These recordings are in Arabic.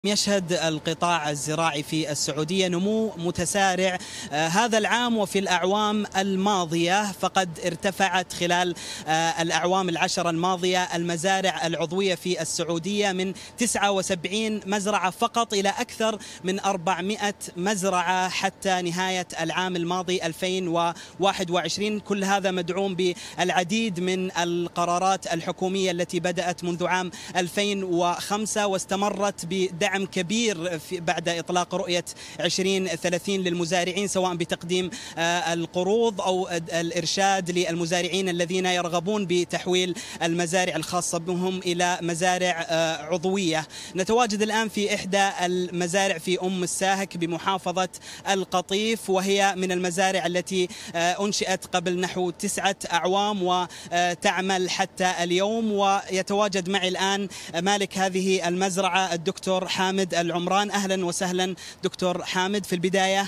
يشهد القطاع الزراعي في السعودية نمو متسارع هذا العام وفي الأعوام الماضية، فقد ارتفعت خلال الأعوام العشر الماضية المزارع العضوية في السعودية من 79 مزرعة فقط إلى أكثر من 400 مزرعة حتى نهاية العام الماضي 2021. كل هذا مدعوم بالعديد من القرارات الحكومية التي بدأت منذ عام 2005 واستمرت بدعم كبير بعد إطلاق رؤية 2030 للمزارعين، سواء بتقديم القروض أو الإرشاد للمزارعين الذين يرغبون بتحويل المزارع الخاصة بهم إلى مزارع عضوية. نتواجد الآن في إحدى المزارع في الساهك بمحافظة القطيف، وهي من المزارع التي أنشئت قبل نحو 9 أعوام وتعمل حتى اليوم. ويتواجد معي الآن مالك هذه المزرعة الدكتور حامد العمران. أهلا وسهلا دكتور حامد. في البداية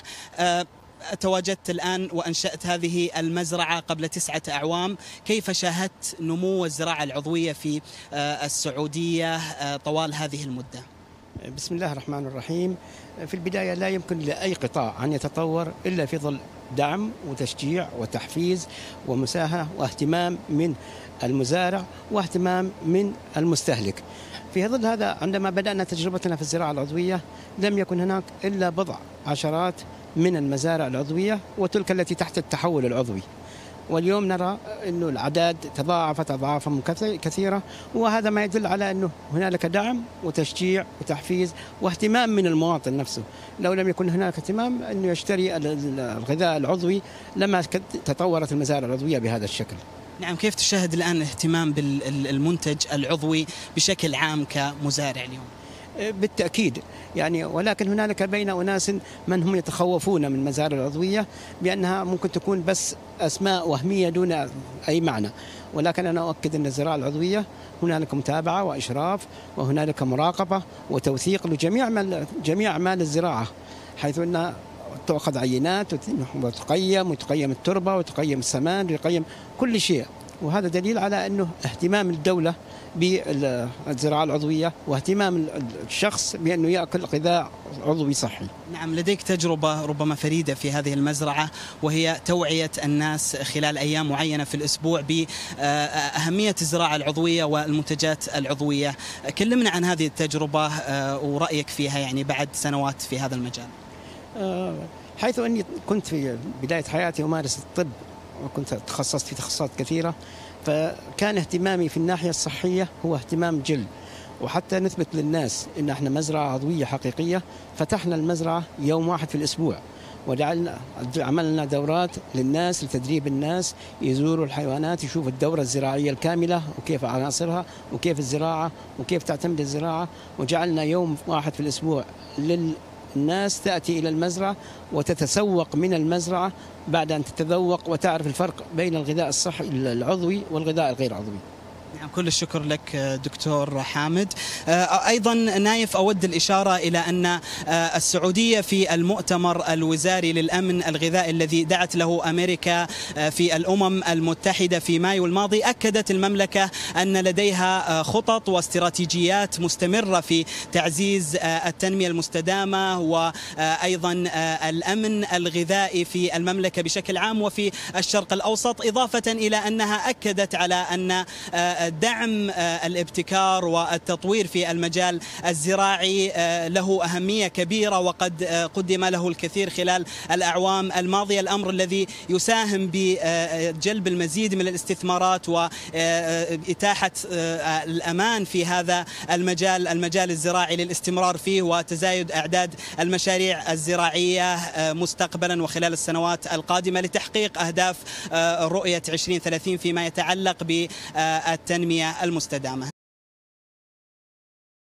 تواجدت الآن وأنشأت هذه المزرعة قبل 9 أعوام، كيف شاهدت نمو الزراعة العضوية في السعودية طوال هذه المدة؟ بسم الله الرحمن الرحيم. في البداية لا يمكن لأي قطاع أن يتطور إلا في ظل دعم وتشجيع وتحفيز ومساهمة واهتمام من المزارع واهتمام من المستهلك. في ظل هذا عندما بدأنا تجربتنا في الزراعة العضوية لم يكن هناك إلا بضع عشرات من المزارع العضوية وتلك التي تحت التحول العضوي، واليوم نرى أنه الأعداد تضاعفت أضعافا كثيرة، وهذا ما يدل على أنه هنالك دعم وتشجيع وتحفيز واهتمام من المواطن نفسه. لو لم يكن هناك اهتمام أنه يشتري الغذاء العضوي لما تطورت المزارع العضوية بهذا الشكل. نعم، كيف تشاهد الآن الاهتمام بالمنتج العضوي بشكل عام كمزارع اليوم؟ بالتأكيد ولكن هنالك بين أناس من هم يتخوفون من المزارع العضوية بأنها ممكن تكون بس أسماء وهمية دون أي معنى، ولكن أنا أؤكد أن الزراعة العضوية هنالك متابعة وإشراف وهنالك مراقبة وتوثيق لجميع أعمال الزراعة، حيث أن تأخذ عينات وتقيم التربة وتقيم السمان وتقيم كل شيء، وهذا دليل على أنه اهتمام الدولة بالزراعة العضوية واهتمام الشخص بأنه يأكل غذاء عضوي صحي. نعم، لديك تجربة ربما فريدة في هذه المزرعة، وهي توعية الناس خلال أيام معينة في الأسبوع بأهمية الزراعة العضوية والمنتجات العضوية. كلمنا عن هذه التجربة ورأيك فيها بعد سنوات في هذا المجال. حيث أني كنت في بداية حياتي أمارس الطب وكنت تخصصت في تخصصات كثيرة، فكان اهتمامي في الناحية الصحية هو اهتمام جل، وحتى نثبت للناس إن احنا مزرعة عضوية حقيقية فتحنا المزرعة يوم واحد في الأسبوع، عملنا دورات للناس لتدريب الناس يزوروا الحيوانات يشوفوا الدورة الزراعية الكاملة وكيف عناصرها وكيف الزراعة وكيف تعتمد الزراعة، وجعلنا يوم واحد في الأسبوع الناس تأتي إلى المزرعة وتتسوق من المزرعة بعد أن تتذوق وتعرف الفرق بين الغذاء الصحي العضوي والغذاء الغير عضوي. نعم، كل الشكر لك دكتور حامد. أيضا نايف، أود الإشارة إلى أن السعودية في المؤتمر الوزاري للأمن الغذائي الذي دعت له أمريكا في الأمم المتحدة في مايو الماضي، أكدت المملكة أن لديها خطط واستراتيجيات مستمرة في تعزيز التنمية المستدامة وأيضا الأمن الغذائي في المملكة بشكل عام وفي الشرق الأوسط، إضافة إلى أنها أكدت على أن دعم الابتكار والتطوير في المجال الزراعي له أهمية كبيرة، وقد قدم له الكثير خلال الأعوام الماضية، الأمر الذي يساهم بجلب المزيد من الاستثمارات وإتاحة الأمان في هذا المجال الزراعي للاستمرار فيه وتزايد أعداد المشاريع الزراعية مستقبلا وخلال السنوات القادمة لتحقيق أهداف رؤية 2030 فيما يتعلق بالتنمية المستدامة.